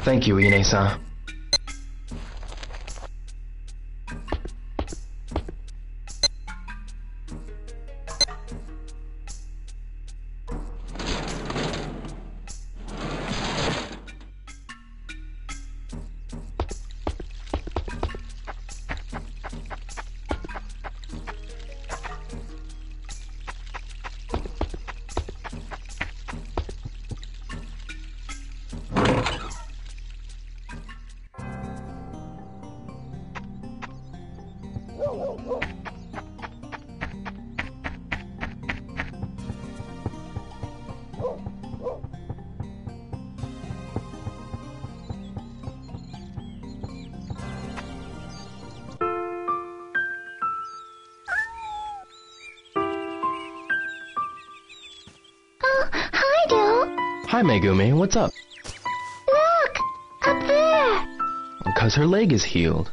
Thank you, Ine-san. Hi, Megumi. What's up? Look! Up there! Because her leg is healed.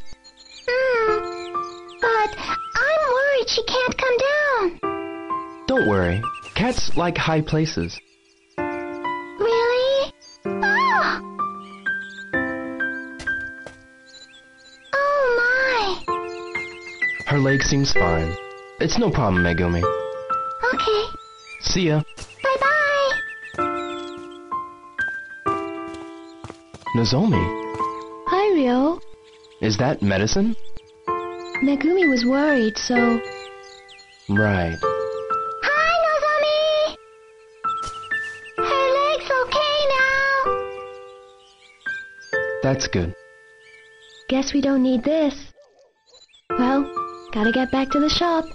But I'm worried she can't come down. Don't worry. Cats like high places. Really? Oh! Oh my! Her leg seems fine. It's no problem, Megumi. Okay. See ya. Bye-bye! Nozomi, Hi, Ryo. is that medicine? Megumi was worried, so... Right. Hi, Nozomi! Her leg's okay now. That's good. Guess we don't need this. Well, gotta get back to the shop.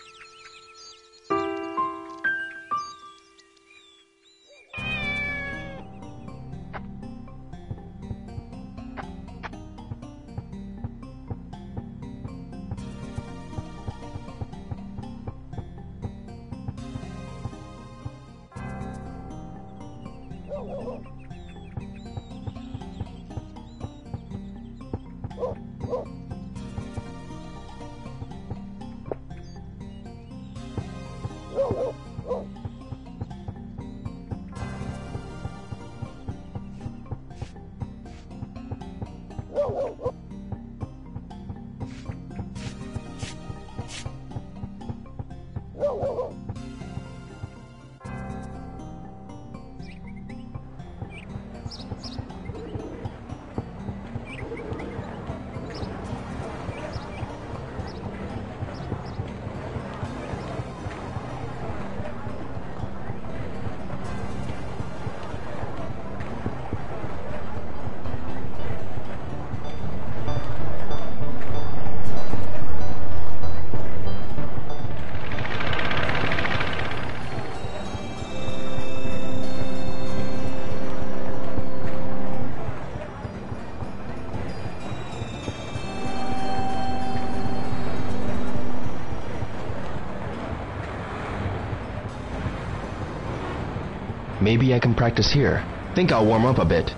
Maybe I can practice here. Think I'll warm up a bit.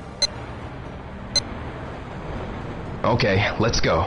Okay, let's go.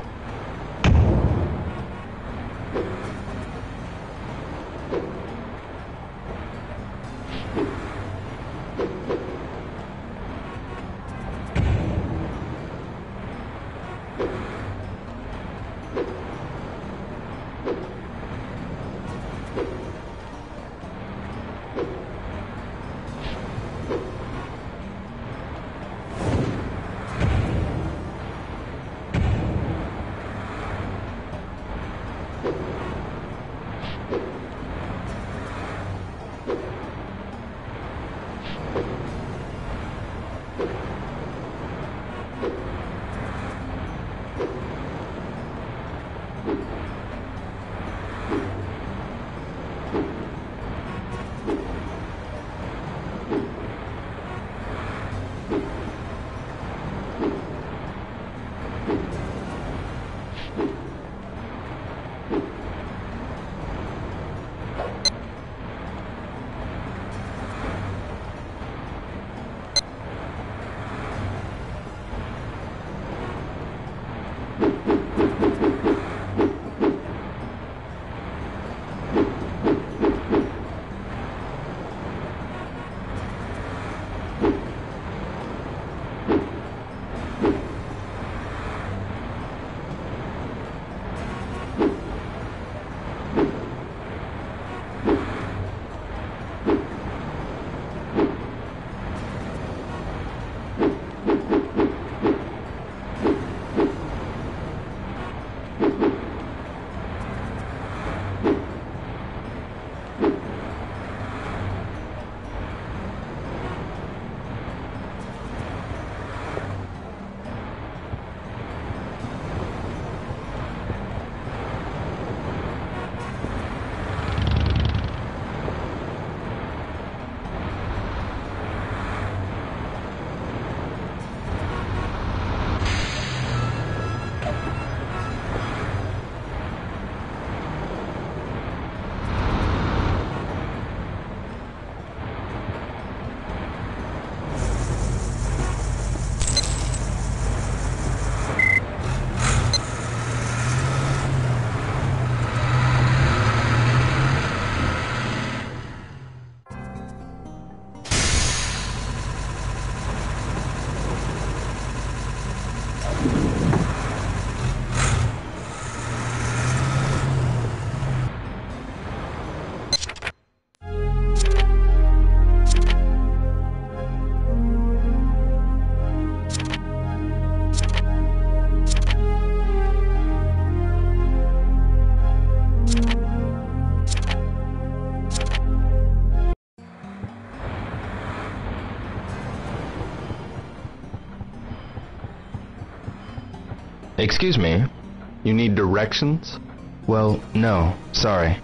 Excuse me? You need directions? Well, no, sorry.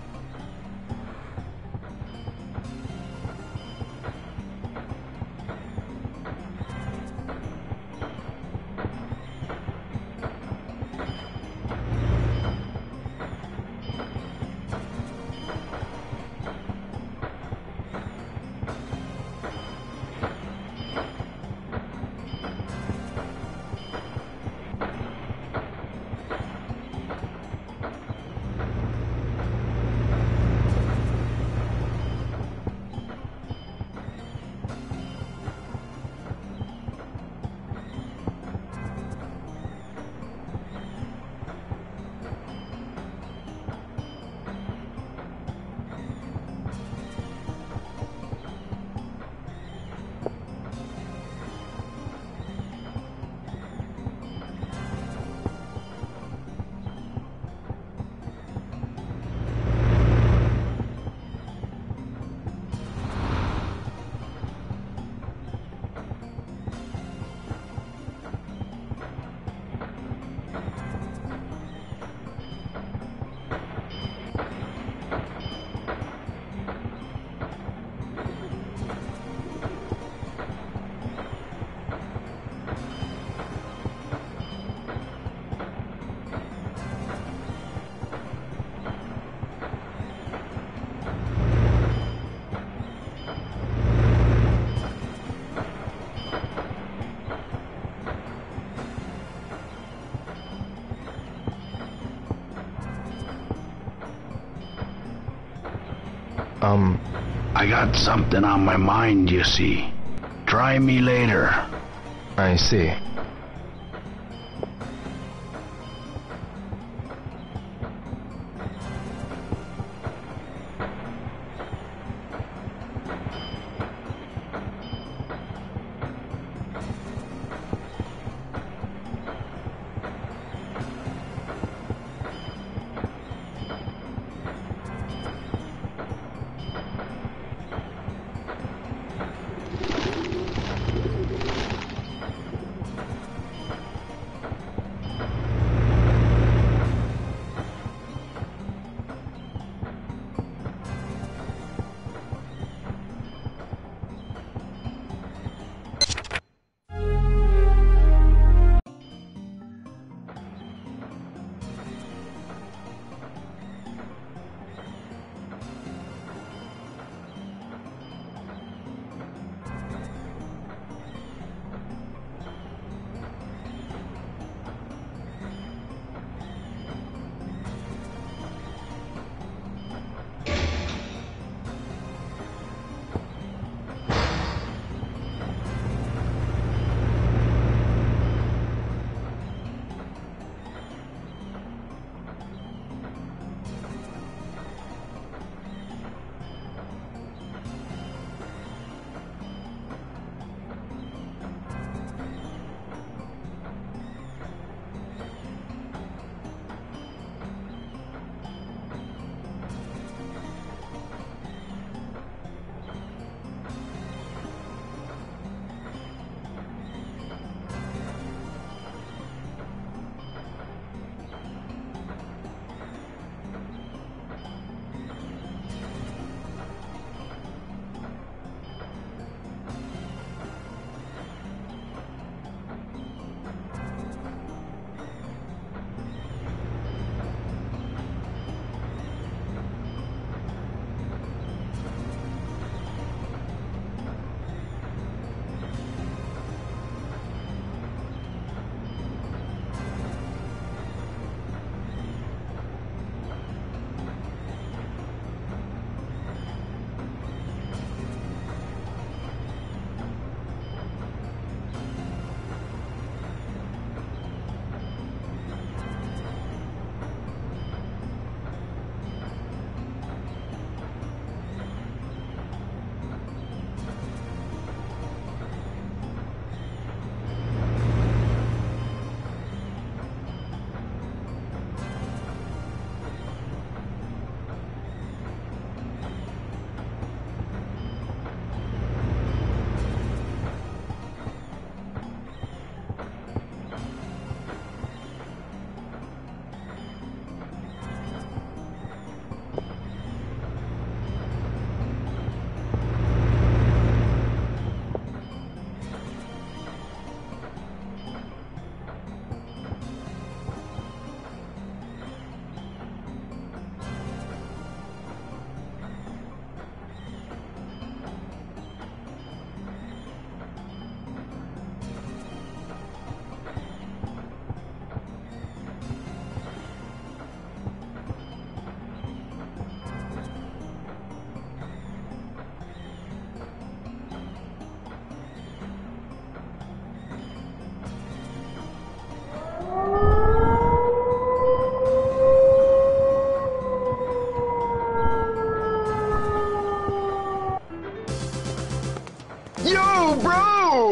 I got something on my mind, you see. Try me later. I see.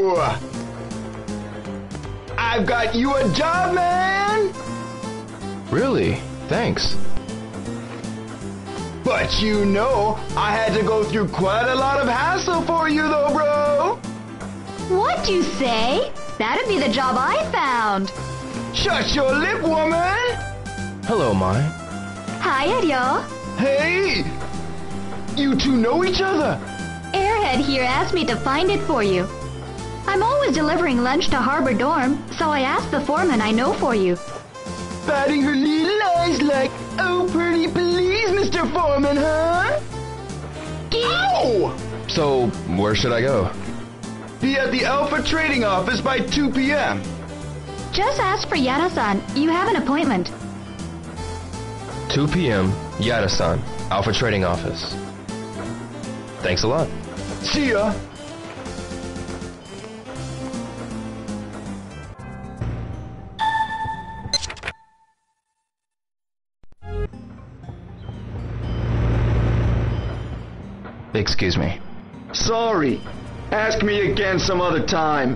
I've got you a job, man! Really? Thanks. But you know, I had to go through quite a lot of hassle for you though, bro! What'd you say? That'd be the job I found. Shut your lip, woman! Hello, Mai. Hi, Aryo. Hey! You two know each other? Airhead here asked me to find it for you. I'm always delivering lunch to Harbor Dorm, so I asked the foreman I know for you. Batting her little eyes like, oh, pretty please, Mr. Foreman, huh? Ow! So, where should I go? Be at the Alpha Trading Office by 2 p.m. Just ask for Yara-san. You have an appointment. 2 p.m., Yada-san, Alpha Trading Office. Thanks a lot. See ya! Excuse me. Sorry. Ask me again some other time.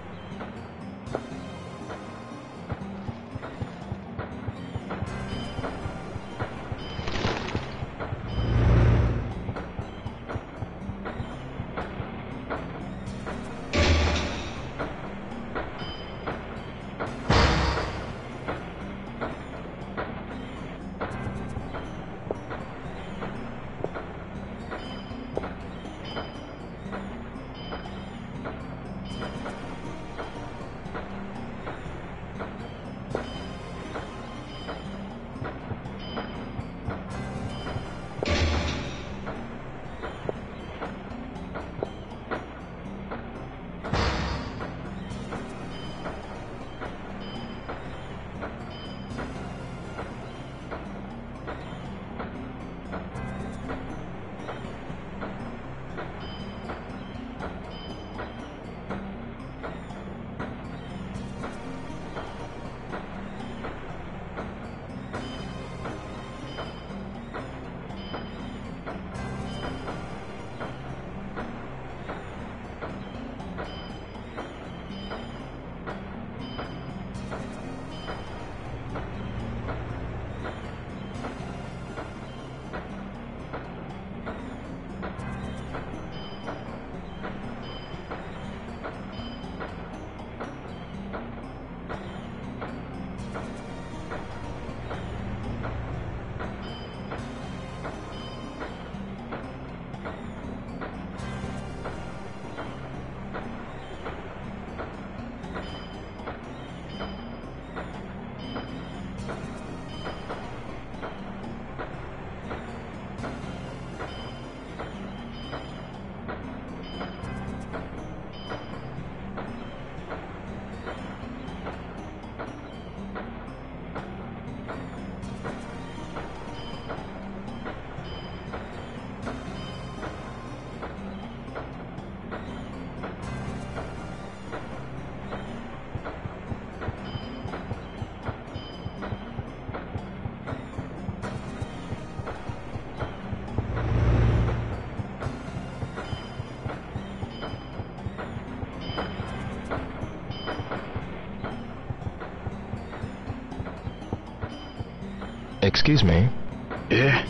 Excuse me. Eh?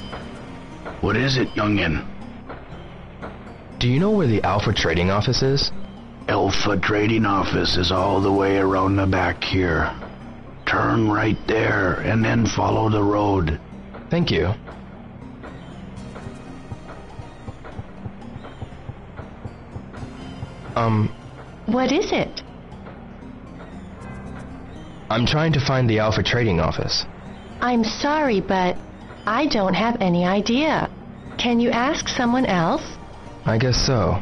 What is it, youngin? Do you know where the Alpha Trading Office is? Alpha Trading Office is all the way around the back here. Turn right there and then follow the road. Thank you. What is it? I'm trying to find the Alpha Trading Office. I'm sorry, but I don't have any idea. Can you ask someone else? I guess so.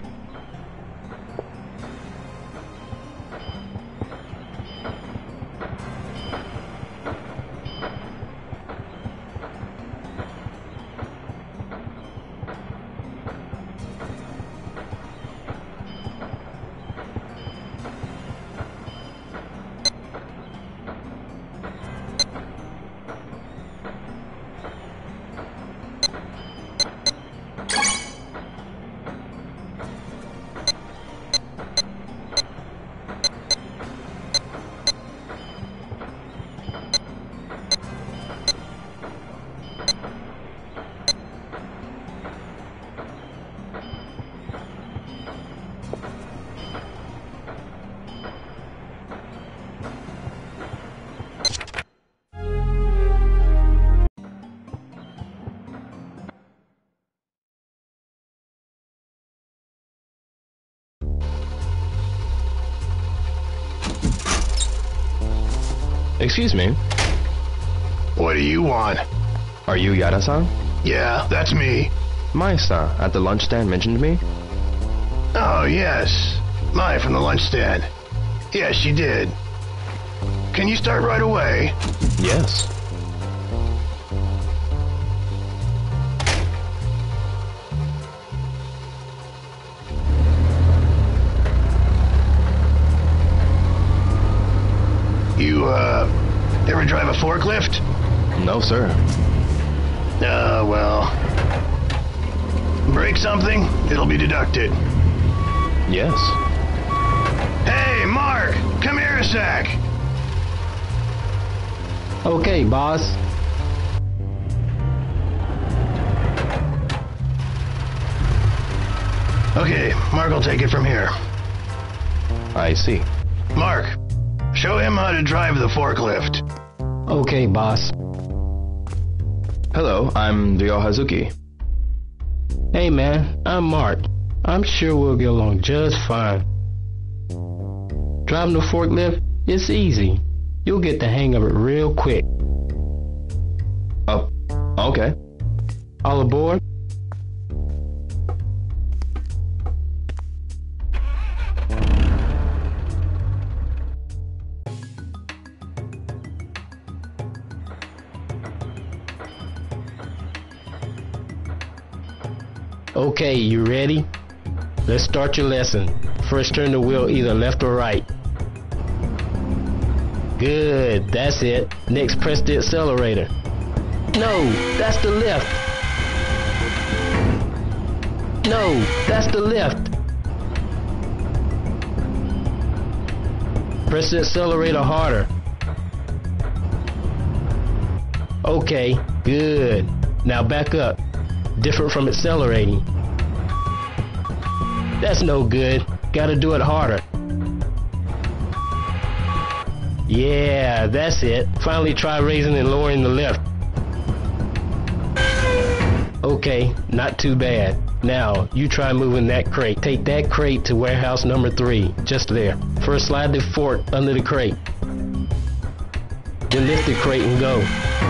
Excuse me. What do you want? Are you Yada-san? Yeah, that's me. Mai-san at the lunch stand mentioned me. Oh, yes. Mai from the lunch stand. Yes, she did. Can you start right away? Yes. You, ever drive a forklift? No, sir. Well... break something, it'll be deducted. Yes. Hey, Mark! Come here a sec! Okay, boss. Okay, Mark will take it from here. I see. Mark, show him how to drive the forklift. Okay, boss. Hello, I'm Ryo Hazuki. Hey, man, I'm Mark. I'm sure we'll get along just fine. Driving the forklift, it's easy. You'll get the hang of it real quick. Oh, okay. All aboard? Okay, you ready? Let's start your lesson. First turn the wheel either left or right. Good, that's it. Next press the accelerator. No, that's the left. No, that's the left. Press the accelerator harder. Okay, good. Now back up. Different from accelerating. That's no good. Gotta do it harder. Yeah, that's it. Finally try raising and lowering the lift. Okay, not too bad. Now, you try moving that crate. Take that crate to warehouse number 3. Just there. First slide the fork under the crate. Then lift the crate and go.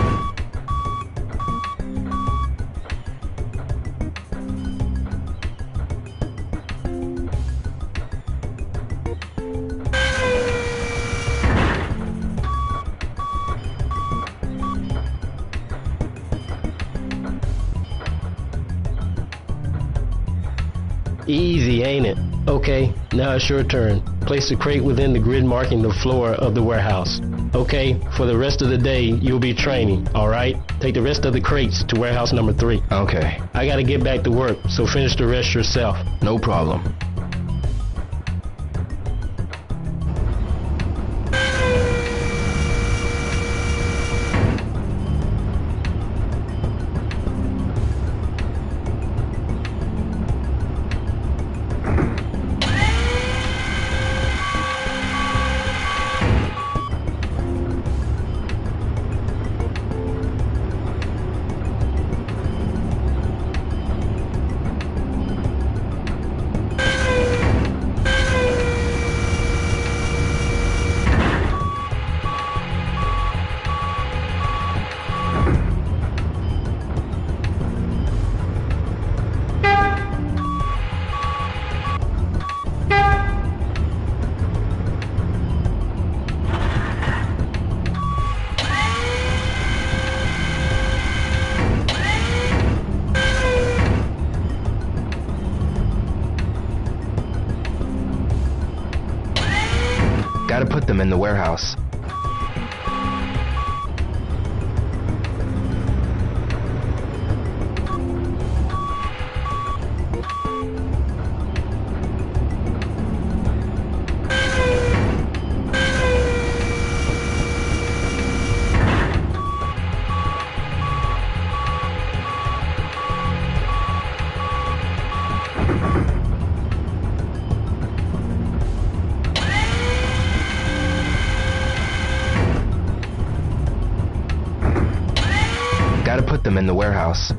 Easy, ain't it? Okay, now it's your turn. Place the crate within the grid marking the floor of the warehouse. Okay, for the rest of the day, you'll be training, alright? Take the rest of the crates to warehouse number 3. Okay. I gotta get back to work, so finish the rest yourself. No problem. Gotta put them in the warehouse. Gotta put them in the warehouse.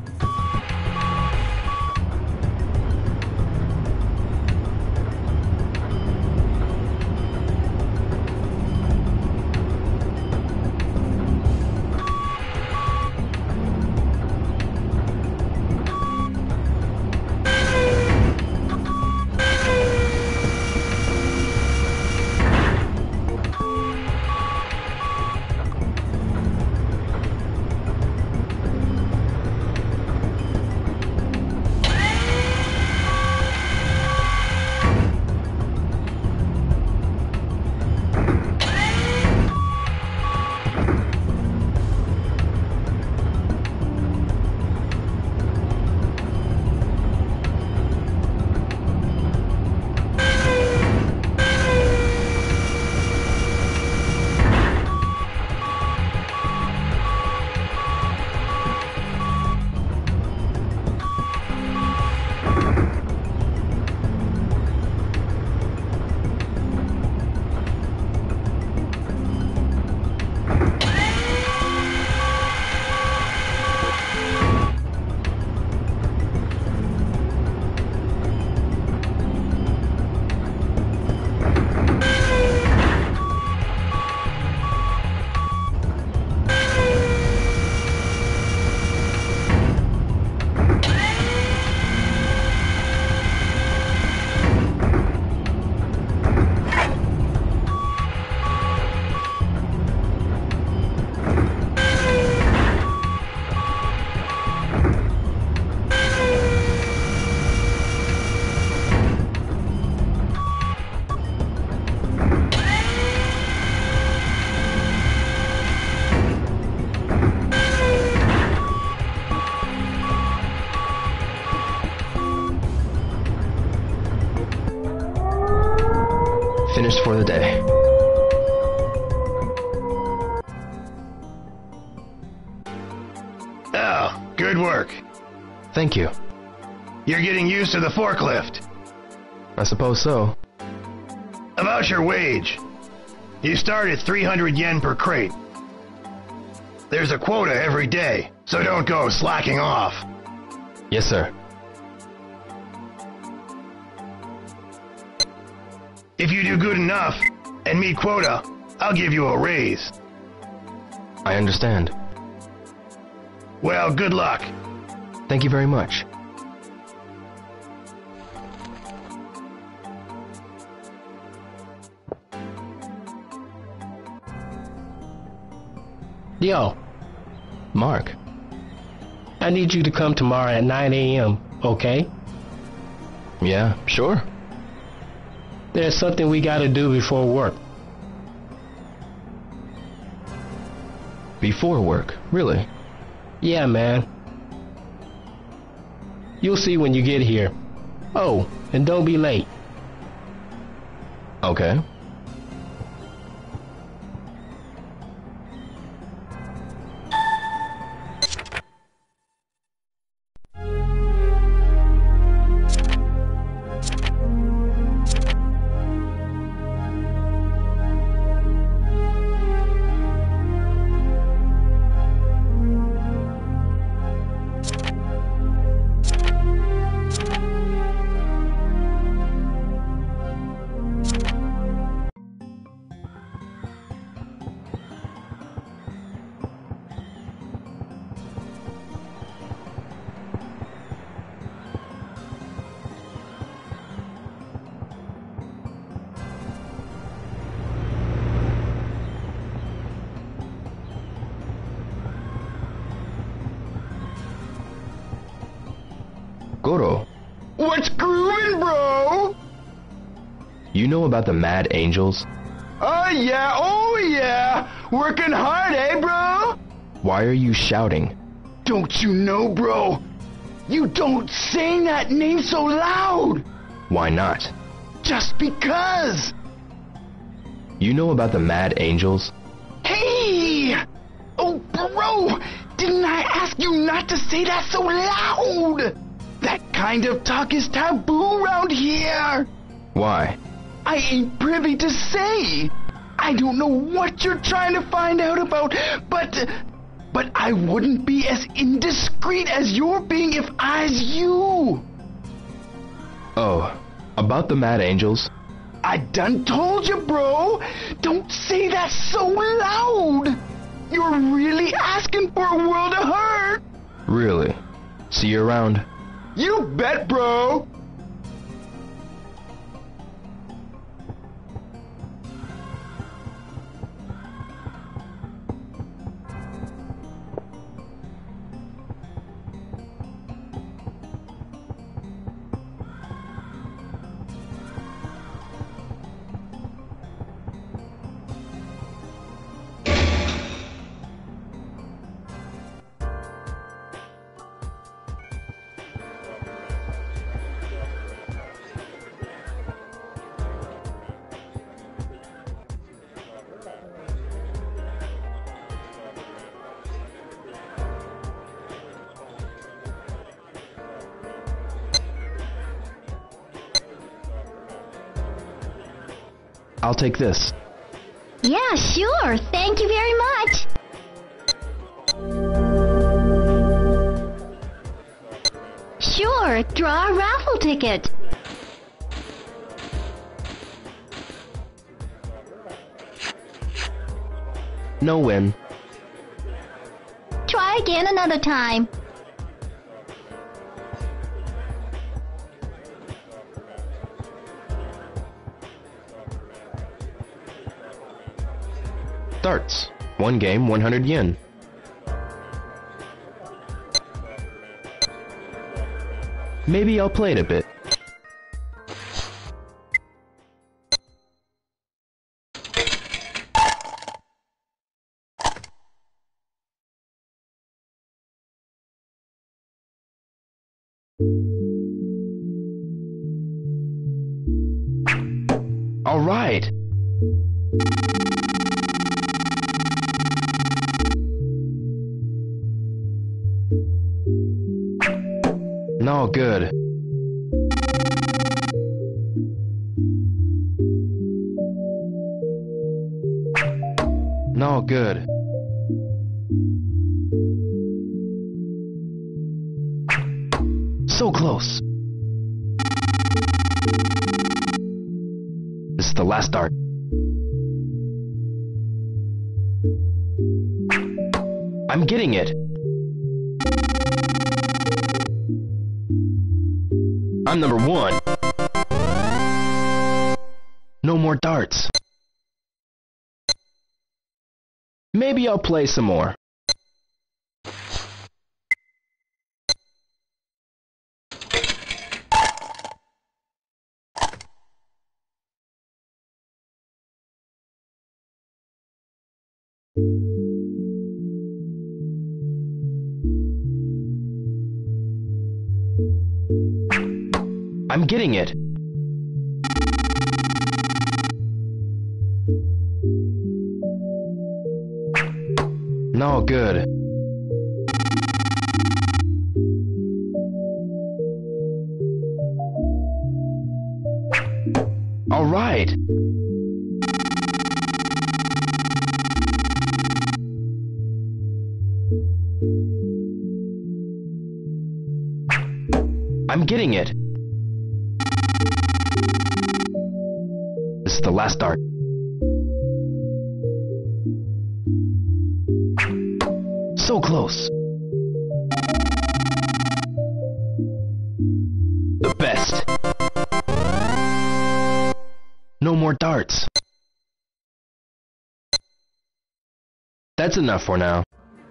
finished for the day. Oh, good work. Thank you. You're getting used to the forklift. I suppose so. About your wage. You start at 300 yen per crate. There's a quota every day, so don't go slacking off. Yes, sir. If you do good enough and meet quota, I'll give you a raise. I understand. Well, good luck. Thank you very much. Yo, Mark, I need you to come tomorrow at 9 a.m., okay? yeah, sure. There's something we gotta do before work. Before work, really? Yeah, man. You'll see when you get here. Oh, and don't be late. Okay. Goro, What's groovin', bro? you know about the Mad Angels? Oh yeah. Working hard, eh, bro? Why are you shouting? Don't you know, bro? You don't say that name so loud. Why not? Just because. You know about the Mad Angels? Hey! Oh, bro! Didn't I ask you not to say that so loud? That kind of talk is taboo around here. Why? I ain't privy to say. I don't know what you're trying to find out about, but I wouldn't be as indiscreet as you're being if I's you. Oh, about the Mad Angels? I done told you, bro. Don't say that so loud. You're really asking for a world of hurt. Really? See you around. You bet, bro. I'll take this. Yeah, sure. Thank you very much. Sure, draw a raffle ticket. No win. Try again another time. Starts. One game, 100 yen. Maybe I'll play it a bit. All right. No good. No good. So close. This is the last dart. I'm getting it. I'm number 1. No more darts. Maybe I'll play some more. I'm getting it. No good. All right. I'm getting it. This is the last dart. So close. The best. No more darts. That's enough for now.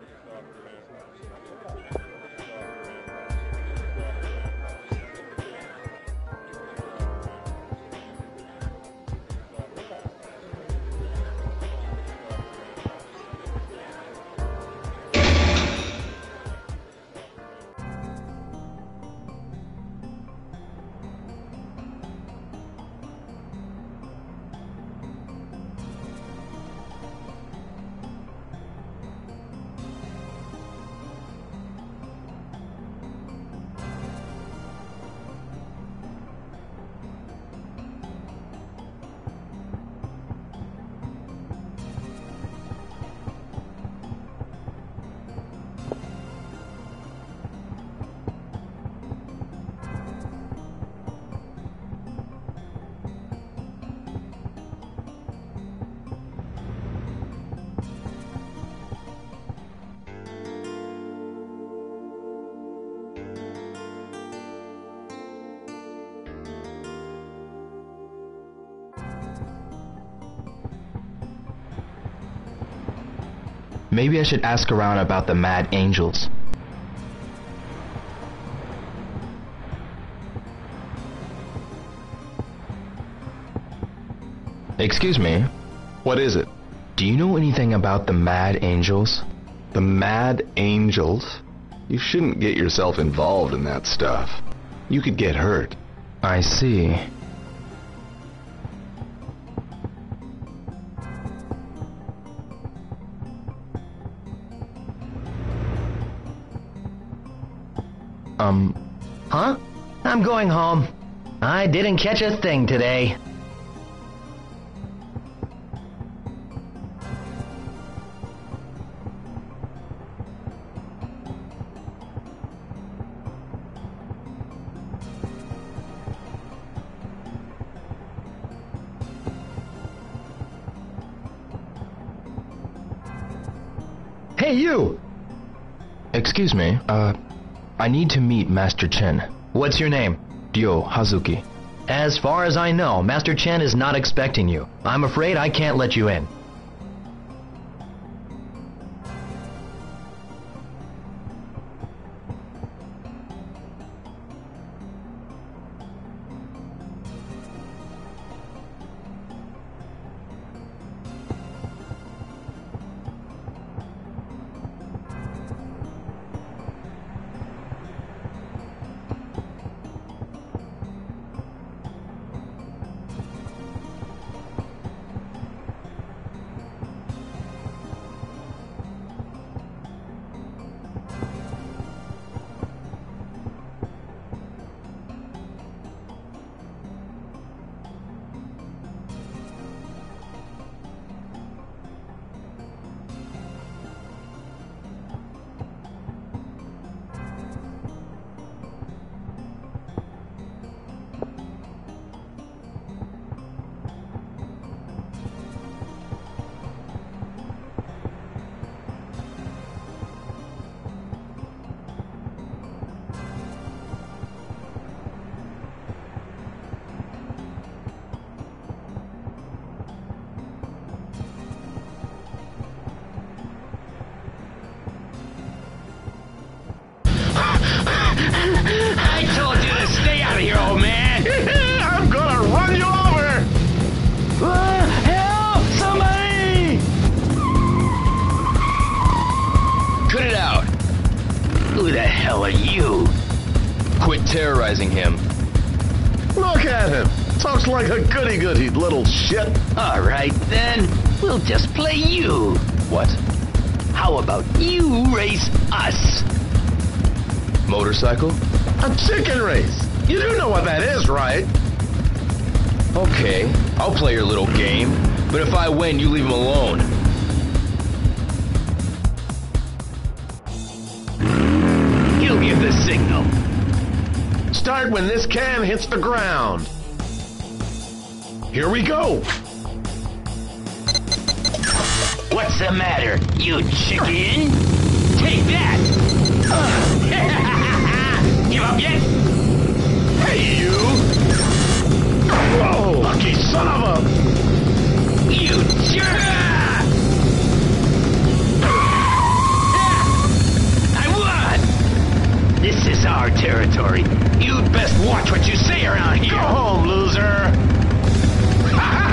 Maybe I should ask around about the Mad Angels. Excuse me. What is it? Do you know anything about the Mad Angels? The Mad Angels? You shouldn't get yourself involved in that stuff. You could get hurt. I see. Huh? I'm going home. I didn't catch a thing today. Hey, you! Excuse me, I need to meet Master Chen. What's your name? Ryo Hazuki. As far as I know, Master Chen is not expecting you. I'm afraid I can't let you in. Who the hell are you? Quit terrorizing him. Look at him! Talks like a goody-goody little shit. All right, then. We'll just play you. What? How about you race us? Motorcycle? A chicken race! You do know what that is, right? Okay, I'll play your little game. But if I win, you leave him alone. He'll give the signal. Start when this can hits the ground. Here we go. What's the matter, you chicken? Take that! Give up yet? Hey, you! Whoa! Lucky son of a... You jerk! I won! This is our territory. You'd best watch what you say around here. Go home, loser!